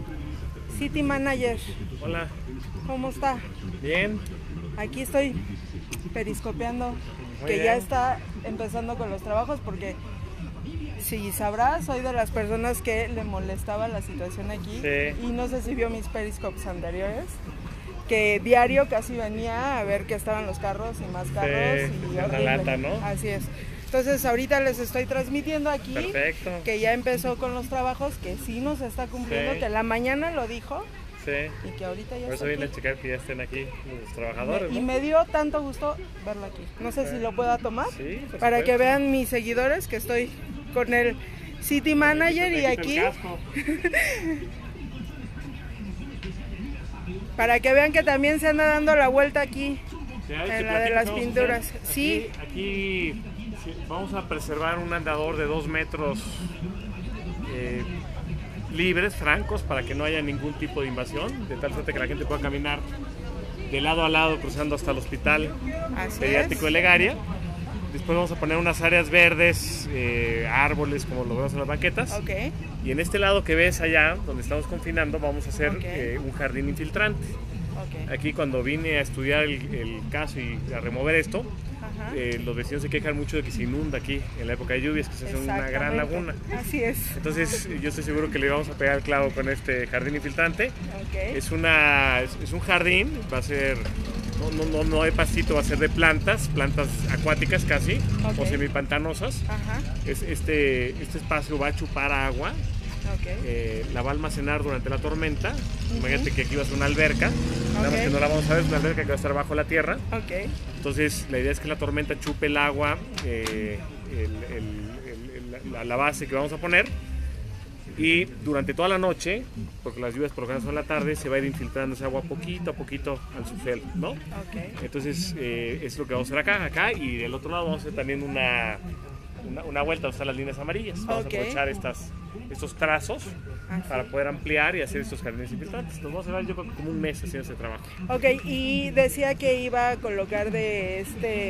City Manager. Hola. ¿Cómo está? Bien. Aquí estoy periscopeando, Muy que bien. ya está empezando con los trabajos porque, si sabrás, soy de las personas que le molestaba la situación aquí. Sí. Y no sé si vio mis periscopes anteriores, que diario casi venía a ver que estaban los carros y más carros. Sí, Y es una horrible. lata, ¿no? Así es. Entonces ahorita les estoy transmitiendo aquí. Perfecto. Que ya empezó con los trabajos, que sí nos está cumpliendo, Sí. que en la mañana lo dijo. Sí. Y que ahorita ya Por eso está vine a aquí. checar que ya estén aquí los trabajadores, Y ¿no? me dio tanto gusto verlo aquí. No sé si lo pueda tomar, Sí, por para que supuesto. vean mis seguidores que estoy con el City Manager y Me quito el aquí, casco. para que vean que también se anda dando la vuelta aquí Sí, ahí te en la de platico las qué vamos a pinturas. hacer. Sí, Aquí sí, vamos a preservar un andador de 2 metros libres, francos, para que no haya ningún tipo de invasión, de tal suerte que la gente pueda caminar de lado a lado cruzando hasta el hospital así pediátrico de es. Legaria. Después vamos a poner unas áreas verdes, árboles como lo vemos en las banquetas. Ok, Y en este lado que ves allá, donde estamos confinando, vamos a hacer Ok. un jardín infiltrante. ok. Aquí cuando vine a estudiar el caso y a remover esto, Ajá. los vecinos se quejan mucho de que se inunda aquí en la época de lluvias, que se hace una gran Exactamente. laguna. Así es. Entonces yo estoy seguro que le vamos a pegar el clavo con este jardín infiltrante. Ok. Es un jardín, va a ser, no hay pastito, va a ser de plantas acuáticas casi, Ok. o semipantanosas. Ajá. Este espacio va a chupar agua, Ok. la va a almacenar durante la tormenta. Imagínate que aquí va a ser una alberca, nada más Ok. que no la vamos a ver, es una alberca que va a estar bajo la tierra. Ok. Entonces la idea es que la tormenta chupe el agua, la base que vamos a poner, y durante toda la noche, porque las lluvias por lo general son en la tarde, se va a ir infiltrando esa agua poquito a poquito al subsuelo, ¿no? Ok. Entonces es lo que vamos a hacer acá, y del otro lado vamos a hacer también una vuelta donde están las líneas amarillas. Vamos Ok. a aprovechar estos trazos Así. para poder ampliar y hacer estos jardines infiltrantes. Nos vamos a llevar yo creo que como un mes haciendo ese trabajo. Ok, y decía que iba a colocar de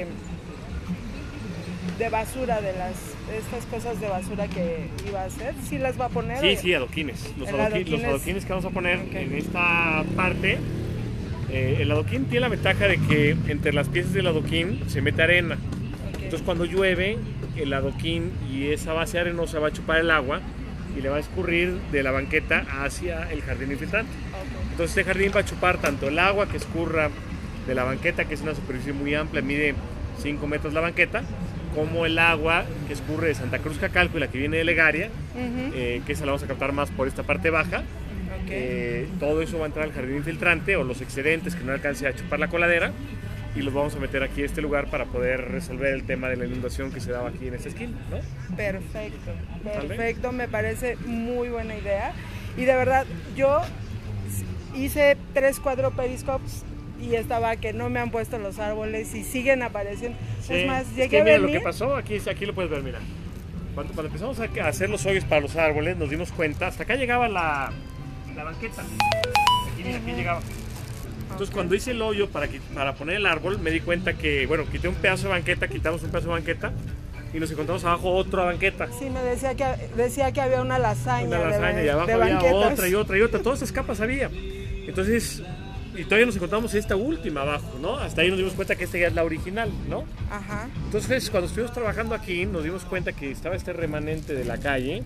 basura, de estas cosas de basura que iba a hacer. ¿Sí las va a poner? Sí, adoquines. Los El adoquines. adoquín Los adoquines que vamos a poner Ok. en esta parte. El adoquín tiene la ventaja de que entre las piezas del adoquín se mete arena. Ok. Entonces cuando llueve, el adoquín y esa base arenosa va a chupar el agua y le va a escurrir de la banqueta hacia el jardín infiltrante. Ok. Entonces este jardín va a chupar tanto el agua que escurra de la banqueta, que es una superficie muy amplia, mide 5 metros la banqueta, como el agua que escurre de Santa Cruz Cacalco y la que viene de Legaria, Ujú. que esa la vamos a captar más por esta parte baja. Ok. Todo eso va a entrar al jardín infiltrante, o los excedentes que no alcance a chupar la coladera, y los vamos a meter aquí a este lugar para poder resolver el tema de la inundación que se daba aquí en esta esquina, ¿no? Perfecto, ¿Sale? perfecto, me parece muy buena idea. Y de verdad, yo hice 3, 4 periscopes y estaba que no me han puesto los árboles y siguen apareciendo. Sí, Es más, es llegué que a mira venir. lo que pasó, aquí lo puedes ver, mira. Cuando empezamos a hacer los hoyos para los árboles, nos dimos cuenta, hasta acá llegaba la banqueta. Aquí, mira, aquí llegaba. Entonces, Ok. cuando hice el hoyo para poner el árbol, me di cuenta que, bueno, quité un pedazo de banqueta, quitamos un pedazo de banqueta y nos encontramos abajo otra banqueta. Sí, me decía que había una lasaña, Una lasaña, y abajo de había banquetas. otra y otra y otra, todas esas capas había. Entonces, y todavía nos encontramos esta última abajo, ¿no? Hasta ahí nos dimos cuenta que esta ya es la original, ¿no? Ajá. Entonces, cuando estuvimos trabajando aquí, nos dimos cuenta que estaba este remanente de la calle,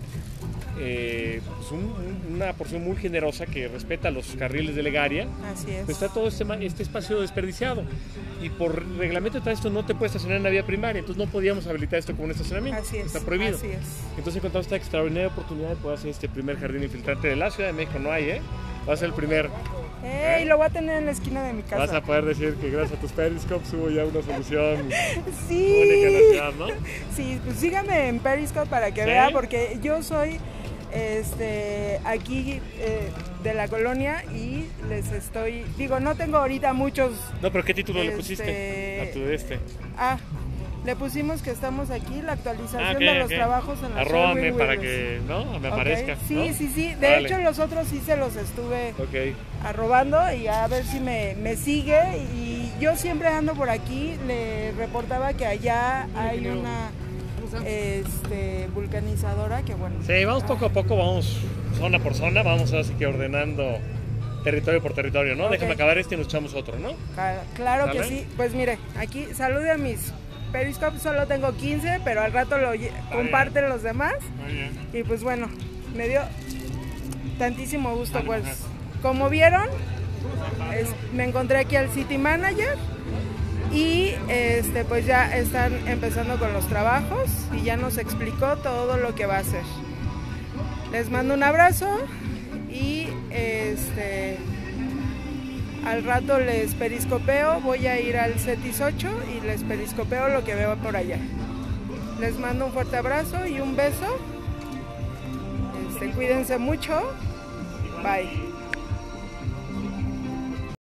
pues una porción muy generosa que respeta los carriles de Legaria. Así es. Pues está todo este espacio desperdiciado, y por reglamento de todo esto no te puedes estacionar en la vía primaria, entonces no podíamos habilitar esto como un estacionamiento. Así es. Está prohibido. Así es. Entonces encontramos esta extraordinaria oportunidad de poder hacer este primer jardín infiltrante de la Ciudad de México. No hay, va a ser el primer. ¡Ey! Lo voy a tener en la esquina de mi casa. Vas a poder decir que gracias a tus periscopes hubo ya una solución Sí. única en la ciudad, ¿no? Sí, pues síganme en Periscope para que ¿Sí? vea, porque yo soy aquí de la colonia y no tengo ahorita muchos. No, pero ¿qué título le Este- pusiste a tu Le pusimos que estamos aquí, la actualización ok, de los ok. trabajos en la Arróbame Sherwin para Williams. que me Ok, aparezca. Sí, ¿no? sí, sí. De Vale. hecho, los otros sí se los estuve Ok. arrobando y a ver si me sigue. Y yo siempre ando por aquí. Le reportaba que allá hay una vulcanizadora, que bueno. Sí, vamos poco a poco, vamos zona por zona, vamos así que ordenando territorio por territorio, ¿no? Okay. Déjame acabar este y nos echamos otro, ¿no? Claro ¿Sale? que sí. Pues mire, aquí salude a mis Periscope, solo tengo 15, pero al rato lo comparten los demás. Muy bien. Y pues bueno, me dio tantísimo gusto, Vale, pues. ajá. Como vieron, me encontré aquí al City Manager y pues ya están empezando con los trabajos y ya nos explicó todo lo que va a hacer. Les mando un abrazo y al rato les periscopeo, voy a ir al CETIS 8 y les periscopeo lo que veo por allá. Les mando un fuerte abrazo y un beso. Cuídense mucho. Bye.